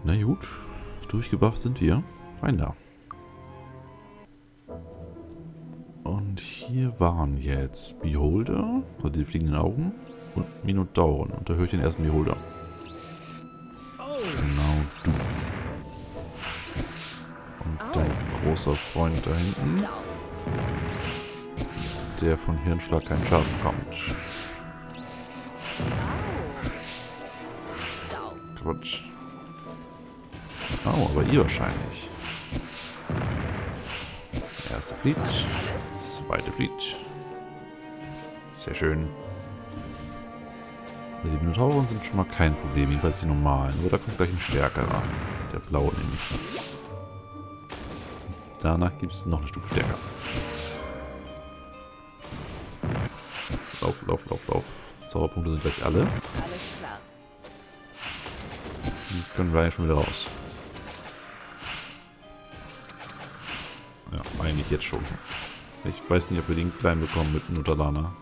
Na gut, durchgebufft sind wir. Rein da. Und hier waren jetzt Beholder, also die fliegenden Augen, und Minotauren. Und da höre ich den ersten Beholder. Genau du. Und dein großer Freund da hinten, der von Hirnschlag keinen Schaden bekommt. Quatsch. Oh, aber ihr wahrscheinlich. Erste Fleet, zweite Fleet. Sehr schön. Die Minotauren sind schon mal kein Problem, jedenfalls die normalen. Aber da kommt gleich ein stärkerer. Der blaue nämlich. Danach gibt es noch eine Stufe stärker. Lauf, lauf, lauf, lauf. Zauberpunkte sind gleich alle. Die können wir ja schon wieder raus. Ja, eigentlich jetzt schon. Ich weiß nicht, ob wir den kleinen bekommen mit Nutalana.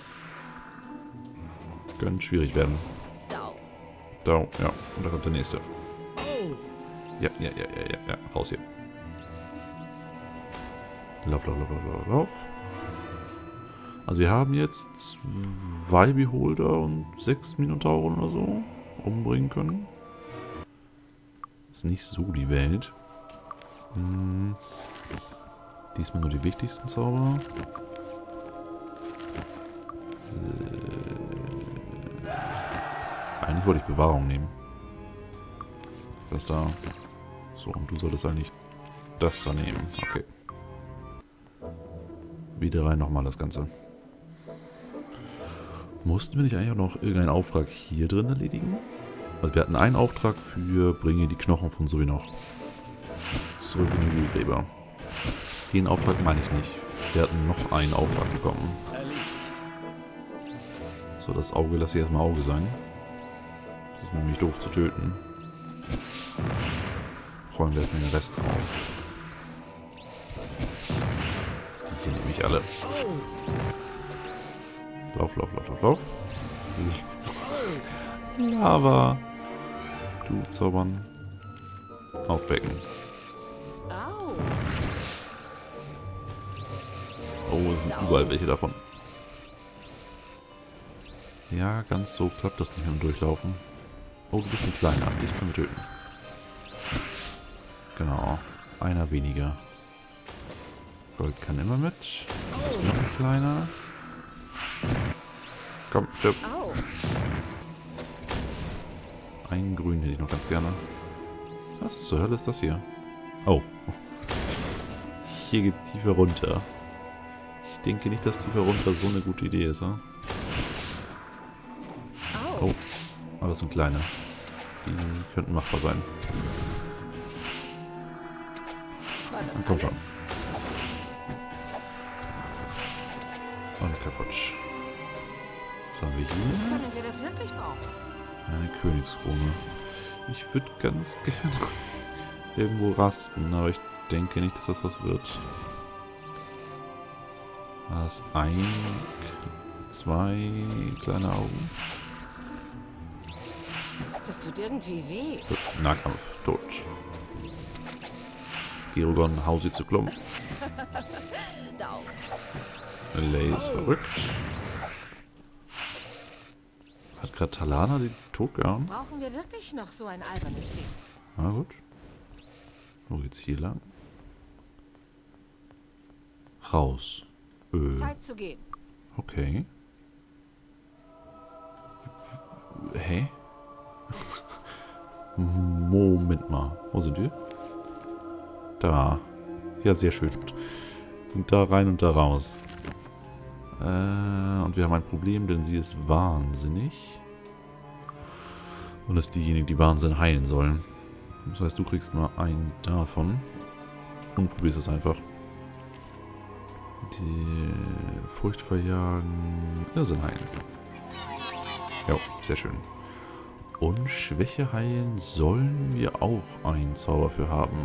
Könnte schwierig werden. Da, ja. Und da kommt der nächste. Ja. Raus hier. Lauf, lauf, lauf, lauf, lauf. Also wir haben jetzt 2 Beholder und 6 Minotauren oder so umbringen können. Ist nicht so die Welt. Diesmal nur die wichtigsten Zauber. Eigentlich wollte ich Bewahrung nehmen. Das da. So, und du solltest eigentlich das da nehmen. Okay. Wieder rein nochmal das Ganze. Mussten wir nicht eigentlich auch noch irgendeinen Auftrag hier drin erledigen? Also wir hatten einen Auftrag für bringe die Knochen von Suvinoch zurück in die Wühlgräber. Den Auftrag meine ich nicht. Wir hatten noch einen Auftrag bekommen. So, das Auge lasse ich erstmal Auge sein. Die sind nämlich doof zu töten. Räumen wir erstmal den Rest auf. Die hier nehme ich alle. Lauf, lauf, lauf, lauf, lauf. Lava. Du zaubern. Aufwecken. Oh, es sind überall welche davon. Ja, ganz so klappt das nicht mit dem Durchlaufen. Oh, du bist ein kleiner. Dich können wir töten. Genau. Einer weniger. Gold kann immer mit. Du bist noch ein kleiner. Komm, stirb. Einen grünen hätte ich noch ganz gerne. Was zur Hölle ist das hier? Oh. Hier geht's tiefer runter. Ich denke nicht, dass tiefer runter so eine gute Idee ist, oder? Oh. Aber das sind kleine. Die könnten machbar sein. Dann komm schon. Und kaputt. Was haben wir hier? Können wir das wirklich brauchen? Eine Königskrone. Ich würde ganz gerne irgendwo rasten, aber ich denke nicht, dass das was wird. Das ein, 2 kleine Augen. Das tut irgendwie weh. Nahkampf, tot. Gerugon, hau sie zu Klump. Lay ist verrückt. Hat gerade Talana den Tod gehauen? Brauchen wir wirklich noch so ein albernes Ding? Na gut. Wo geht's hier lang? Raus. Zeit zu gehen. Okay. Hä? Moment mal. Wo sind wir? Da. Ja, sehr schön. Und da rein und da raus. Und wir haben ein Problem, denn sie ist wahnsinnig. Und ist diejenige, die Wahnsinn heilen soll. Das heißt, du kriegst mal einen davon. Und probierst es einfach. Die Furcht verjagen. Irrsinn heilen. Ja, sehr schön. Und Schwäche heilen sollen wir auch einen Zauber für haben.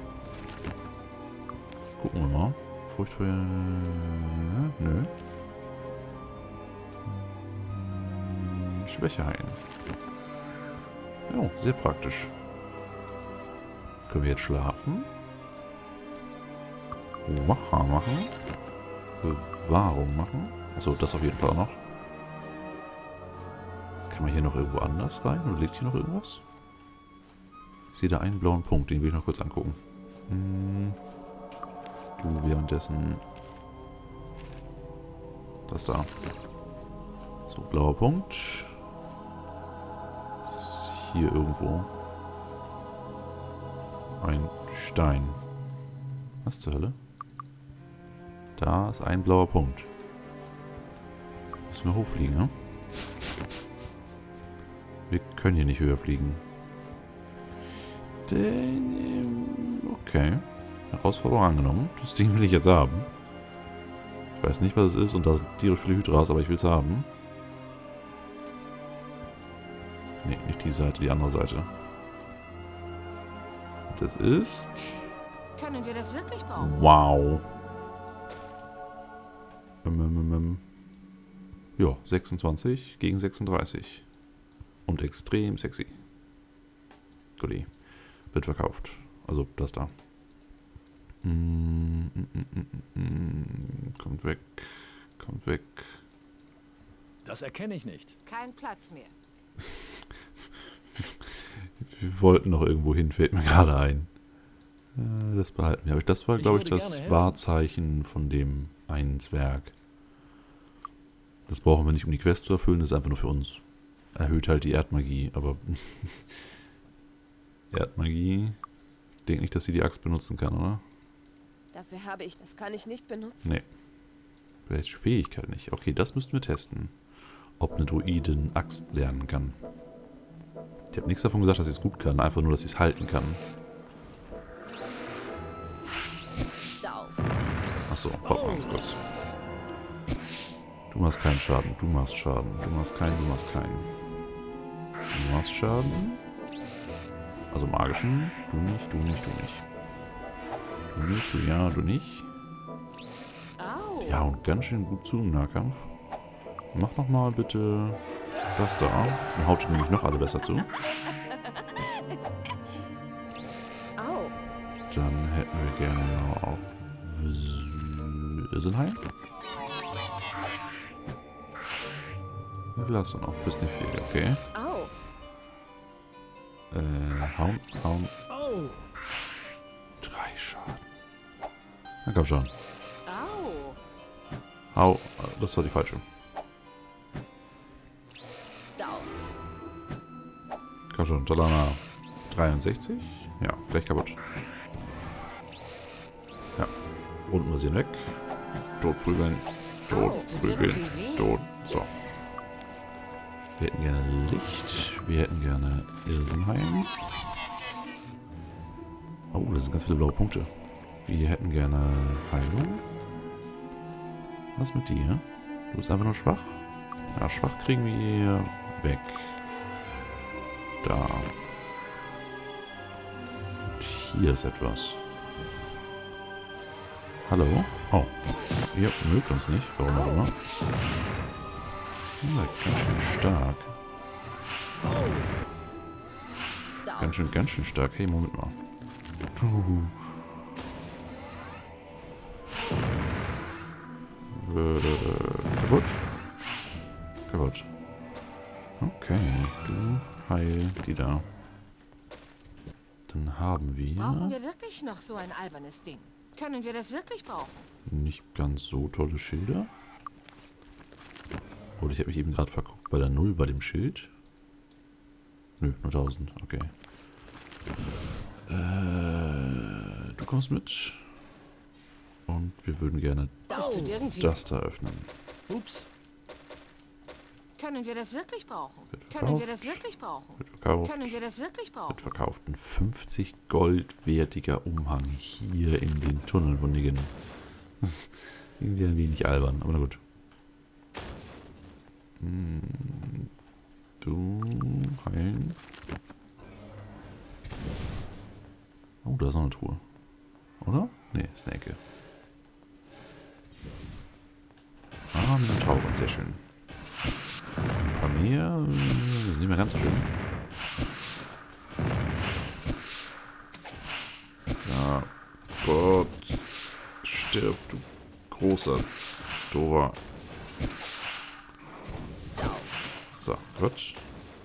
Gucken wir mal. Furcht verjagen. Nö. Schwäche heilen. Ja, sehr praktisch. Können wir jetzt schlafen? Wacha machen. Bewahrung machen. Achso, das auf jeden Fall auch noch. Kann man hier noch irgendwo anders rein? Oder liegt hier noch irgendwas? Ich sehe da einen blauen Punkt, den will ich noch kurz angucken. Du währenddessen... Das da. So, blauer Punkt. Ist hier irgendwo. Ein Stein. Was zur Hölle? Da ist ein blauer Punkt. Müssen wir hochfliegen, ne? Wir können hier nicht höher fliegen. Okay. Herausforderung angenommen. Das Ding will ich jetzt haben. Ich weiß nicht, was es ist und da sind tierisch viele Hydras, aber ich will es haben. Ne, nicht die Seite, die andere Seite. Das ist... Können wir das wirklich brauchen? Wow. Ja, 26 gegen 36. Und extrem sexy. Goodie. Wird verkauft. Also das da. Kommt weg. Kommt weg. Das erkenne ich nicht. Kein Platz mehr. Wir wollten noch irgendwo hin, fällt mir gerade ein. Das behalten wir. Aber das war, glaube ich, das Wahrzeichen von dem einen Zwerg. Das brauchen wir nicht, um die Quest zu erfüllen. Das ist einfach nur für uns. Erhöht halt die Erdmagie, aber... Erdmagie... Ich denke nicht, dass sie die Axt benutzen kann, oder? Dafür habe ich... Das kann ich nicht benutzen. Nee. Vielleicht Fähigkeit nicht. Okay, das müssten wir testen. Ob eine Druidin Axt lernen kann. Ich habe nichts davon gesagt, dass sie es gut kann. Einfach nur, dass sie es halten kann. Achso, warten wir uns kurz. Du machst keinen Schaden. Du machst Schaden. Du machst keinen, du machst keinen. Du machst Schaden. Also magischen. Du nicht, du nicht, du nicht. Du nicht, du ja, du nicht. Au. Ja, und ganz schön gut zu im Nahkampf. Mach noch mal bitte das da. Dann haut ihr nämlich noch alle besser zu. Au. Dann hätten wir gerne noch auch Irsenheim. Wie viel hast du noch? Bist nicht viel, okay. Au. Hauen. Oh, 3 Schaden. Na komm schon. Au. Hau. Das war die falsche. Komm schon, Talana 63. Ja, gleich kaputt. Ja. Runden wir sie weg. Tot prügeln. Tot prügeln. Tot. So. Wir hätten gerne Licht. Wir hätten gerne Irsenheim. Oh, das sind ganz viele blaue Punkte. Wir hätten gerne Heilung. Was mit dir? Du bist einfach nur schwach? Ja, schwach kriegen wir weg. Da. Und hier ist etwas. Hallo? Oh. Ihr mögt uns nicht. Warum auch immer. Ja, ganz schön stark. Ganz schön stark. Hey, Moment mal. Kaputt? Kaputt. Okay, du heil die da. Dann haben wir... Brauchen wir wirklich noch so ein albernes Ding? Können wir das wirklich brauchen? Nicht ganz so tolle Schilder. Oder ich habe mich eben gerade verguckt bei der 0 bei dem Schild. Nö, nur 1000. Okay. Du kommst mit. Und wir würden gerne Das tut irgendwie... das da öffnen. ups. Können wir das wirklich brauchen? Wird Können wir verkauft. das wirklich brauchen? Wird verkauft. Können wir das wirklich brauchen? Wird verkauft. Ein 50 Gold wertiger Umhang hier in den Tunnel von Nigen. Das ist irgendwie ein wenig albern, aber na gut. Du heilen. Oh, da ist noch eine Truhe. Oder? Ne, ist eine Ecke. Ah, eine Taube, sehr schön. Ein paar mehr, nicht mehr ganz so schön. Stirb, du großer Dora. So, gut.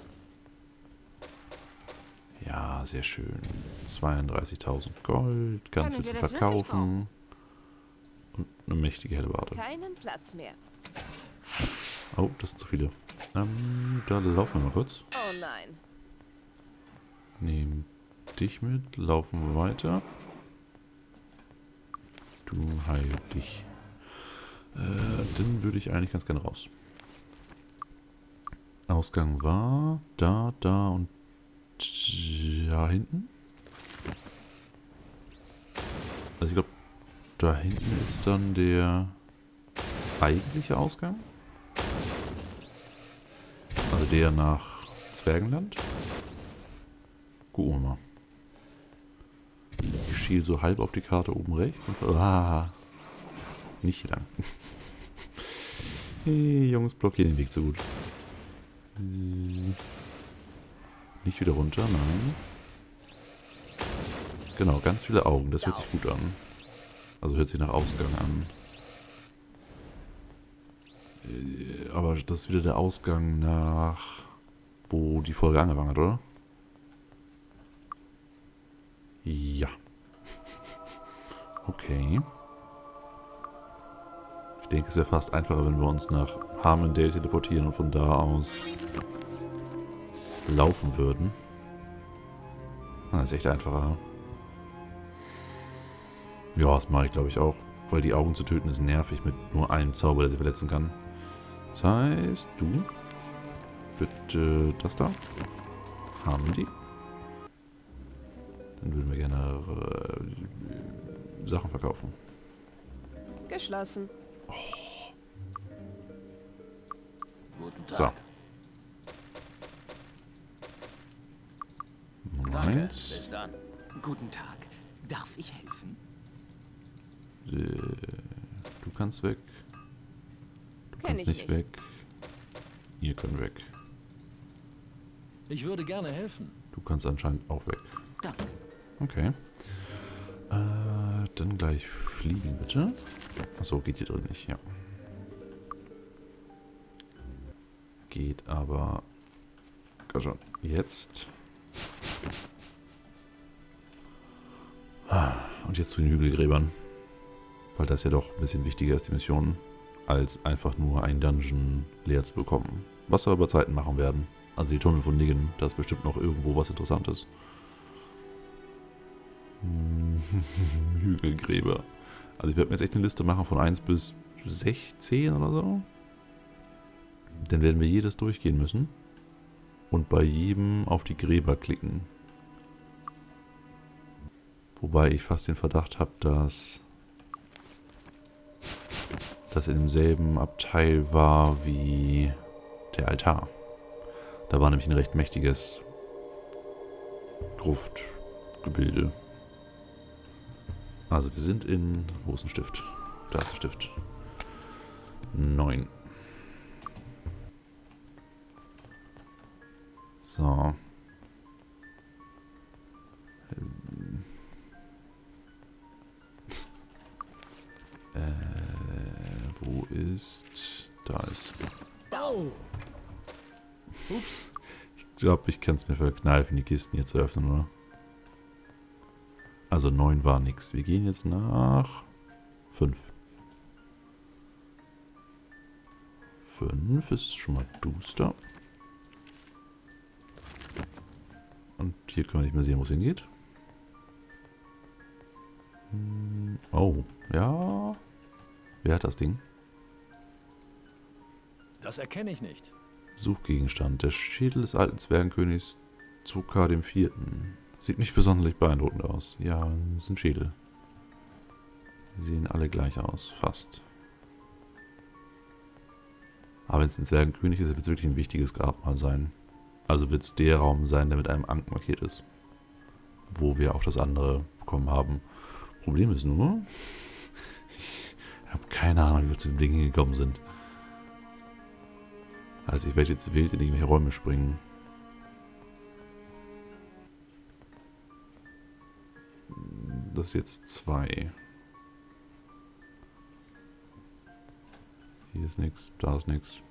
Ja, sehr schön. 32.000 Gold, ganz Können viel wir zu das wirklich verkaufen. Und eine mächtige Hellebarde. Keinen Platz mehr. Oh, das sind zu viele. Da laufen wir mal kurz. Oh nein. Nehmen dich mit, laufen wir weiter. Du heil dich. Dann würde ich eigentlich ganz gerne raus. Ausgang war da, da und da hinten. Also ich glaube, da hinten ist dann der eigentliche Ausgang. Also der nach Zwergenland. Gucken wir mal. Ich schiel so halb auf die Karte oben rechts und... Ah, nicht hier lang. Hey, Jungs, blockieren den Weg so gut. Nicht wieder runter, nein. Genau, ganz viele Augen, das hört sich gut an. Also hört sich nach Ausgang an. Aber das ist wieder der Ausgang nach... wo die Folge angefangen hat, oder? Ja. Okay. Ich denke, es wäre fast einfacher, wenn wir uns nach Harmondale teleportieren und von da aus laufen würden. Das ist echt einfacher. Ja, das mache ich glaube ich auch. Weil die Augen zu töten ist nervig mit nur einem Zauber, der sie verletzen kann. Das heißt, du bitte das da. Haben die. Dann würden wir gerne Sachen verkaufen. Geschlossen. Guten So. Tag. Danke. Meins. Bis dann. Guten Tag. Darf ich helfen? Du kannst weg. Du Kenn kannst ich nicht nicht. weg. Ihr könnt weg. Ich würde gerne helfen. Du kannst anscheinend auch weg. Danke. Okay. Dann gleich fliegen, bitte. Achso, geht hier drin nicht, ja. Geht aber... Komm schon. Jetzt. Und jetzt zu den Hügelgräbern. Weil das ja doch ein bisschen wichtiger ist, die Mission, als einfach nur ein Dungeon leer zu bekommen. Was wir über Zeiten machen werden. Also die Tunnel von Nigen, da ist bestimmt noch irgendwo was Interessantes. Hügelgräber. Also ich werde mir jetzt echt eine Liste machen von 1 bis 16 oder so. Dann werden wir jedes durchgehen müssen. Und bei jedem auf die Gräber klicken. Wobei ich fast den Verdacht habe, dass das in demselben Abteil war wie der Altar. Da war nämlich ein recht mächtiges Gruftgebilde. Also wir sind in... Wo ist ein Stift? Da ist ein Stift. 9. So. Wo ist... Da ist... Oh. Ups. Ich glaube, ich kann es mir verkneifen, die Kisten hier zu öffnen, oder? Also 9 war nix. Wir gehen jetzt nach 5. 5 ist schon mal duster. Und hier können wir nicht mehr sehen, wo es hingeht. Oh, ja. Wer hat das Ding? Das erkenne ich nicht. Suchgegenstand. Der Schädel des alten Zwergenkönigs Zuka dem Vierten. Sieht nicht besonders beeindruckend aus. Ja, es sind Schädel. Die sehen alle gleich aus, fast. Aber wenn es ein Zwergenkönig ist, wird es wirklich ein wichtiges Grabmal sein. Also wird es der Raum sein, der mit einem Ankh markiert ist. Wo wir auch das andere bekommen haben. Problem ist nur, ich habe keine Ahnung, wie wir zu dem Ding hingekommen sind. Also ich werde jetzt wild in irgendwelche Räume springen. Das ist jetzt 2. Hier ist nichts, da ist nichts.